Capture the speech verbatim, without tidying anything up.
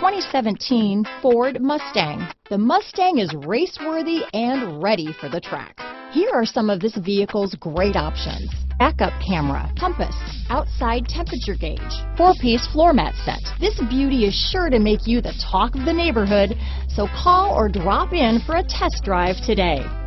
twenty seventeen Ford Mustang. The Mustang is race-worthy and ready for the track. Here are some of this vehicle's great options: backup camera, compass, outside temperature gauge, four-piece floor mat set. This beauty is sure to make you the talk of the neighborhood, so call or drop in for a test drive today.